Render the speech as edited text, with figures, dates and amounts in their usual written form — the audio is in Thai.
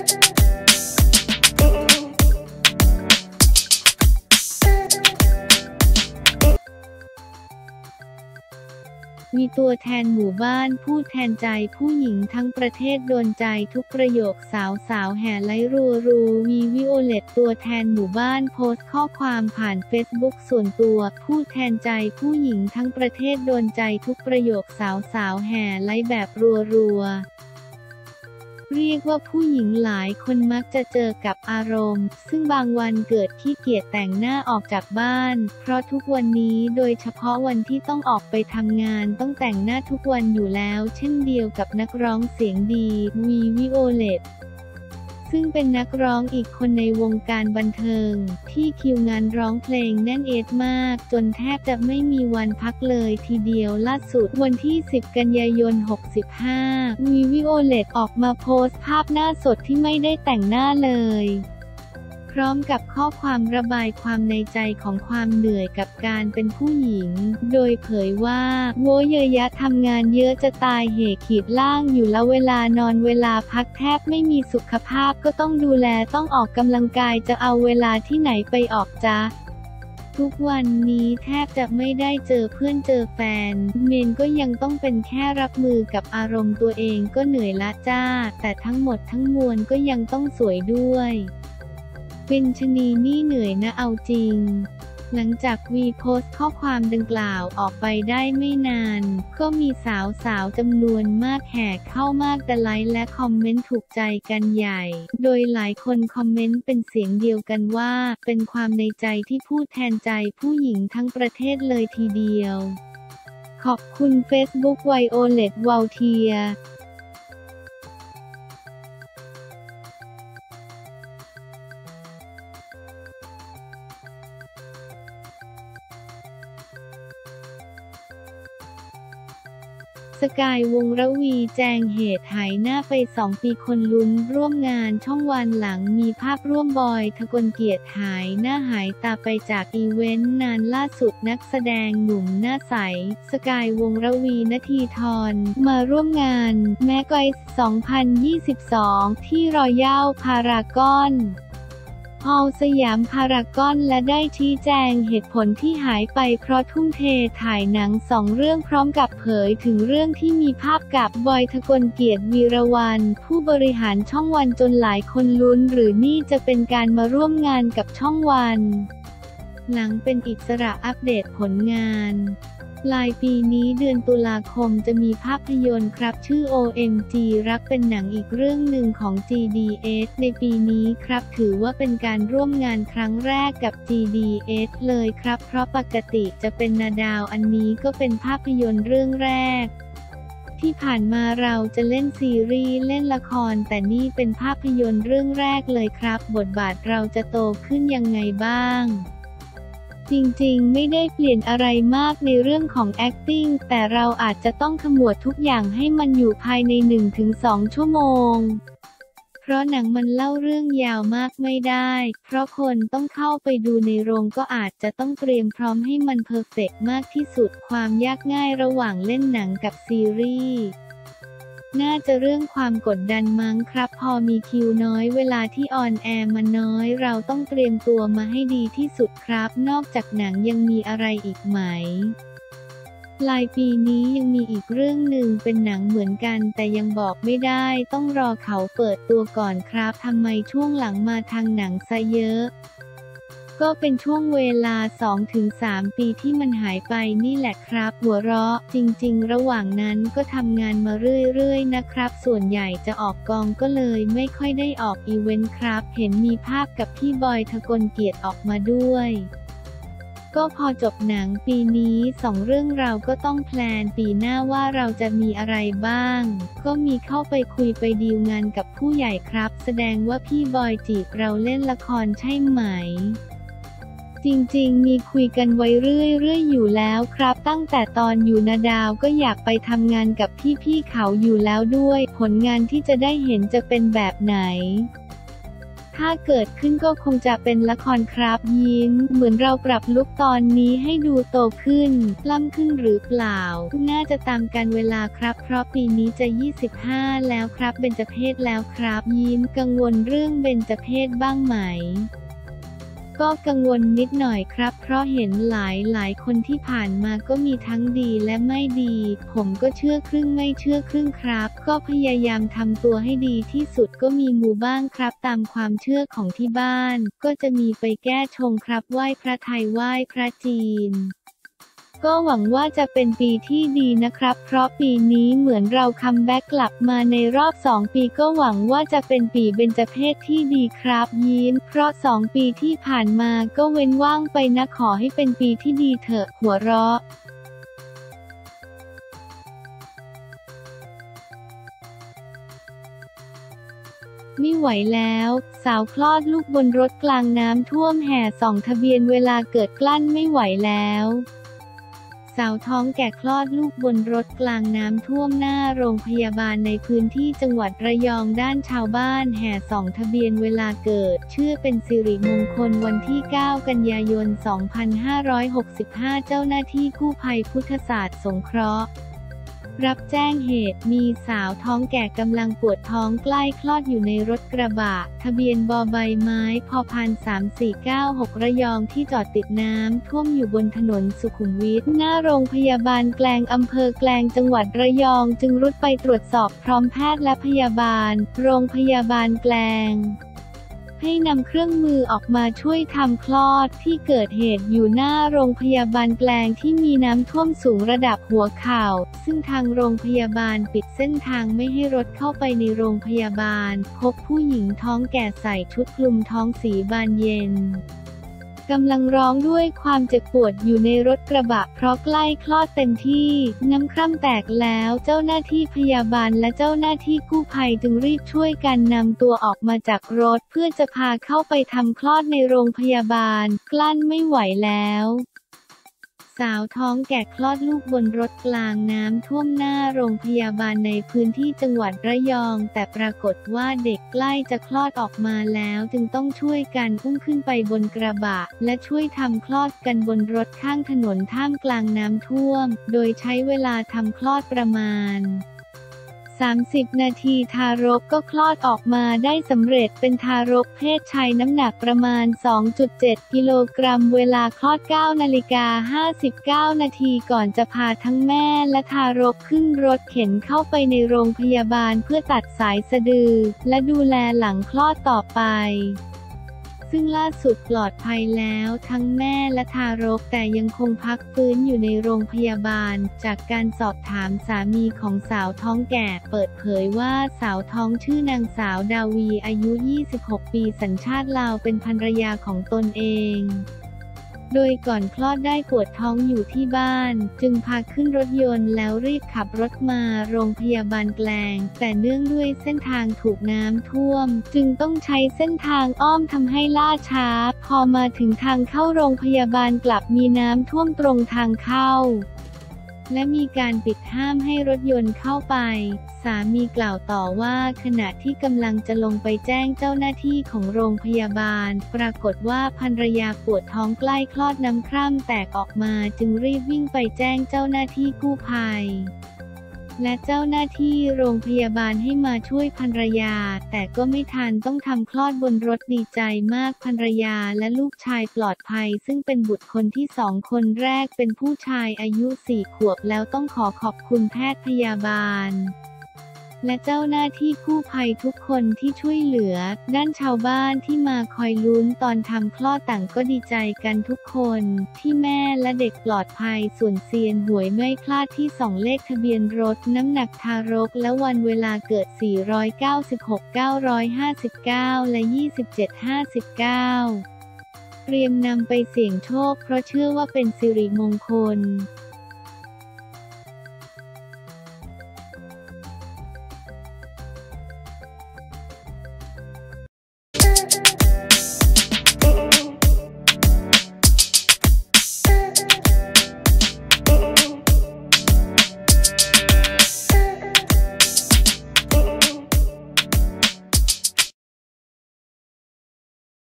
มีตัวแทนหมู่บ้านพูดแทนใจผู้หญิงทั้งประเทศโดนใจทุกประโยคสาวแห่ไลค์รัววีวิโอเลตตัวแทนหมู่บ้านโพสต์ข้อความผ่านเฟซบุ๊กส่วนตัวพูดแทนใจผู้หญิงทั้งประเทศโดนใจทุกประโยคสาวแห่ไลค์แบบรัวเรียกว่าผู้หญิงหลายคนมักจะเจอกับอารมณ์ซึ่งบางวันเกิดขี้เกียจแต่งหน้าออกจากบ้านเพราะทุกวันนี้โดยเฉพาะวันที่ต้องออกไปทำงานต้องแต่งหน้าทุกวันอยู่แล้วเช่นเดียวกับนักร้องเสียงดีวีวิโอเลตซึ่งเป็นนักร้องอีกคนในวงการบันเทิงที่คิวงานร้องเพลงแน่นเอียดมากจนแทบจะไม่มีวันพักเลยทีเดียวล่าสุดวันที่ 10 กันยายน 65วีวิโอเลตออกมาโพสต์ภาพหน้าสดที่ไม่ได้แต่งหน้าเลยพร้อมกับข้อความระบายความในใจของความเหนื่อยกับการเป็นผู้หญิงโดยเผยว่าโว้เยยะทำงานเยอะจะตายเหขีดล่างอยู่แล้วเวลานอนเวลาพักแทบไม่มีสุขภาพก็ต้องดูแลต้องออกกำลังกายจะเอาเวลาที่ไหนไปออกจ๊ะทุกวันนี้แทบจะไม่ได้เจอเพื่อนเจอแฟนเมนก็ยังต้องเป็นแค่รับมือกับอารมณ์ตัวเองก็เหนื่อยละจ้าแต่ทั้งหมดทั้งมวลก็ยังต้องสวยด้วยเป็นชนีนี่เหนื่อยนะเอาจริงหลังจากวีโพสต์ข้อความดังกล่าวออกไปได้ไม่นานก็มีสาวจำนวนมากแห่เข้ามากแต่ไลค์และคอมเมนต์ถูกใจกันใหญ่โดยหลายคนคอมเมนต์เป็นเสียงเดียวกันว่าเป็นความในใจที่พูดแทนใจผู้หญิงทั้งประเทศเลยทีเดียวขอบคุณ Facebook Violet Voltierสกายวงศ์ระวีแจงเหตุหายหน้าไป2 ปีคนลุ้นร่วมงานช่องวันหลังมีภาพร่วมบอยทกลเกียรติหายหน้าหายตาไปจากอีเวนต์นานล่าสุดนักแสดงหนุ่มหน้าใสสกายวงศ์ระวีณทีธรมาร่วมงานแมกไกส์2022ที่รอยัลพารากอนฮอลล์สยามพารากอนและได้ชี้แจงเหตุผลที่หายไปเพราะทุ่มเทถ่ายหนัง2 เรื่องพร้อมกับเผยถึงเรื่องที่มีภาพกับบอยทกลเกียรติวีรวรรณผู้บริหารช่องวันจนหลายคนลุ้นหรือนี่จะเป็นการมาร่วมงานกับช่องวันหลังเป็นอิสระอัปเดตผลงานปลายปีนี้เดือนตุลาคมจะมีภาพยนตร์ครับชื่อ OMG รักเป็นหนังอีกเรื่องหนึ่งของ GDS ในปีนี้ครับถือว่าเป็นการร่วมงานครั้งแรกกับ GDS เลยครับเพราะปกติจะเป็นนาดาวอันนี้ก็เป็นภาพยนตร์เรื่องแรกที่ผ่านมาเราจะเล่นซีรีส์เล่นละครแต่นี่เป็นภาพยนตร์เรื่องแรกเลยครับบทบาทเราจะโตขึ้นยังไงบ้างจริงๆไม่ได้เปลี่ยนอะไรมากในเรื่องของ acting แต่เราอาจจะต้องขมวดทุกอย่างให้มันอยู่ภายใน 1-2 ชั่วโมงเพราะหนังมันเล่าเรื่องยาวมากไม่ได้เพราะคนต้องเข้าไปดูในโรงก็อาจจะต้องเตรียมพร้อมให้มันเพอร์เฟกต์มากที่สุดความยากง่ายระหว่างเล่นหนังกับซีรีส์น่าจะเรื่องความกดดันมั้งครับพอมีคิวน้อยเวลาที่ออนแอร์มันน้อยเราต้องเตรียมตัวมาให้ดีที่สุดครับนอกจากหนังยังมีอะไรอีกไหมปลายปีนี้ยังมีอีกเรื่องหนึ่งเป็นหนังเหมือนกันแต่ยังบอกไม่ได้ต้องรอเขาเปิดตัวก่อนครับทำไมช่วงหลังมาทางหนังซะเยอะก็เป็นช่วงเวลา 2-3 ปีที่มันหายไปนี่แหละครับหัวเราะจริงๆระหว่างนั้นก็ทำงานมาเรื่อยๆนะครับส่วนใหญ่จะออกกองก็เลยไม่ค่อยได้ออกอีเวนต์ครับเห็นมีภาพกับพี่บอยทกลเกียรติออกมาด้วยก็พอจบหนังปีนี้2 เรื่องเราก็ต้องแพลนปีหน้าว่าเราจะมีอะไรบ้างก็มีเข้าไปคุยไปดีลงานกับผู้ใหญ่ครับแสดงว่าพี่บอยจีบเราเล่นละครใช่ไหมจริงๆมีคุยกันไว้เรื่อยๆอยู่แล้วครับตั้งแต่ตอนอยู่นาดาวก็อยากไปทำงานกับพี่ๆเขาอยู่แล้วด้วยผลงานที่จะได้เห็นจะเป็นแบบไหนทถ้าเกิดขึ้นก็คงจะเป็นละครครับยิ้มเหมือนเราปรับลุคตอนนี้ให้ดูโตขึ้นล่ำขึ้นหรือเปล่าน่าจะตามกันเวลาครับเพราะปีนี้จะ25แล้วครับเบญจเพสแล้วครับยิ้มกังวลเรื่องเบญจเพสบ้างไหมก็กังวลนิดหน่อยครับเพราะเห็นหลายคนที่ผ่านมาก็มีทั้งดีและไม่ดีผมก็เชื่อครึ่งไม่เชื่อครึ่งครับก็พยายามทำตัวให้ดีที่สุดก็มีมูบ้างครับตามความเชื่อของที่บ้านก็จะมีไปแก้ชงครับไหว้พระไทยไหว้พระจีนก็หวังว่าจะเป็นปีที่ดีนะครับเพราะปีนี้เหมือนเราคัมแบ็กกลับมาในรอบ2 ปีก็หวังว่าจะเป็นปีเบญจเพสที่ดีครับยิ้มเพราะ2 ปีที่ผ่านมาก็เว้นว่างไปนะขอให้เป็นปีที่ดีเถอะหัวเราะไม่ไหวแล้วสาวคลอดลูกบนรถกลางน้ำท่วมแห่ส่องทะเบียนเวลาเกิดกลั้นไม่ไหวแล้วสาวท้องแก่คลอดลูกบนรถกลางน้ำท่วมหน้าโรงพยาบาลในพื้นที่จังหวัดระยองด้านชาวบ้านแห่ส่องทะเบียนเวลาเกิดเชื่อเป็นสิริมงคลวันที่ 9 กันยายน 2565 เจ้าหน้าที่กู้ภัยพุทธศาสตร์สงเคราะห์รับแจ้งเหตุมีสาวท้องแก่กำลังปวดท้องใกล้คลอดอยู่ในรถกระบะทะเบียนบใบไม้พพ3496ระยองที่จอดติดน้ำท่วมอยู่บนถนนสุขุมวิทหน้าโรงพยาบาลแกลงอำเภอแกลงจังหวัดระยองจึงรุดไปตรวจสอบพร้อมแพทย์และพยาบาลโรงพยาบาลแกลงให้นำเครื่องมือออกมาช่วยทำคลอดที่เกิดเหตุอยู่หน้าโรงพยาบาลแกลงที่มีน้ำท่วมสูงระดับหัวเข่าซึ่งทางโรงพยาบาลปิดเส้นทางไม่ให้รถเข้าไปในโรงพยาบาลพบผู้หญิงท้องแก่ใส่ชุดคลุมท้องสีบานเย็นกำลังร้องด้วยความเจ็บปวดอยู่ในรถกระบะเพราะใกล้คลอดเต็มที่น้ำคร่ำแตกแล้วเจ้าหน้าที่พยาบาลและเจ้าหน้าที่กู้ภัยจึงรีบช่วยกันนำตัวออกมาจากรถเพื่อจะพาเข้าไปทำคลอดในโรงพยาบาลกลั้นไม่ไหวแล้วสาวท้องแก่คลอดลูกบนรถกลางน้ำท่วมหน้าโรงพยาบาลในพื้นที่จังหวัดระยองแต่ปรากฏว่าเด็กใกล้จะคลอดออกมาแล้วจึงต้องช่วยกันอุ้มขึ้นไปบนกระบะและช่วยทำคลอดกันบนรถข้างถนนท่ามกลางน้ำท่วมโดยใช้เวลาทำคลอดประมาณ30 นาทีทารกก็คลอดออกมาได้สำเร็จเป็นทารกเพศชายน้ำหนักประมาณ 2.7 กิโลกรัมเวลาคลอด 9:59 นาทีก่อนจะพาทั้งแม่และทารกขึ้นรถเข็นเข้าไปในโรงพยาบาลเพื่อตัดสายสะดือและดูแลหลังคลอดต่อไปซึ่งล่าสุดปลอดภัยแล้วทั้งแม่และทารกแต่ยังคงพักฟื้นอยู่ในโรงพยาบาลจากการสอบถามสามีของสาวท้องแก่เปิดเผยว่าสาวท้องชื่อนางสาวดาวีอายุ 26 ปีสัญชาติลาวเป็นภรรยาของตนเองโดยก่อนคลอดได้ปวดท้องอยู่ที่บ้านจึงพาขึ้นรถยนต์แล้วรีบขับรถมาโรงพยาบาลแกลงแต่เนื่องด้วยเส้นทางถูกน้ำท่วมจึงต้องใช้เส้นทางอ้อมทำให้ล่าช้าพอมาถึงทางเข้าโรงพยาบาลกลับมีน้ำท่วมตรงทางเข้าและมีการปิดห้ามให้รถยนต์เข้าไปสามีกล่าวต่อว่าขณะที่กำลังจะลงไปแจ้งเจ้าหน้าที่ของโรงพยาบาลปรากฏว่าภรรยาปวดท้องใกล้คลอดน้ำคร่ำแตกออกมาจึงรีบวิ่งไปแจ้งเจ้าหน้าที่กู้ภัยและเจ้าหน้าที่โรงพยาบาลให้มาช่วยภรรยาแต่ก็ไม่ทันต้องทำคลอดบนรถดีใจมากภรรยาและลูกชายปลอดภัยซึ่งเป็นบุตรคนที่2คนแรกเป็นผู้ชายอายุ4 ขวบแล้วต้องขอบคุณแพทย์พยาบาลและเจ้าหน้าที่กู้ภัยทุกคนที่ช่วยเหลือด้านชาวบ้านที่มาคอยลุ้นตอนทำคลอดต่างก็ดีใจกันทุกคนที่แม่และเด็กปลอดภัยส่วนเซียนหวยไม่พลาดที่2เลขทะเบียนรถน้ำหนักทารกและวันเวลาเกิด496 959และ2759เตรียมนำไปเสี่ยงโชคเพราะเชื่อว่าเป็นสิริมงคล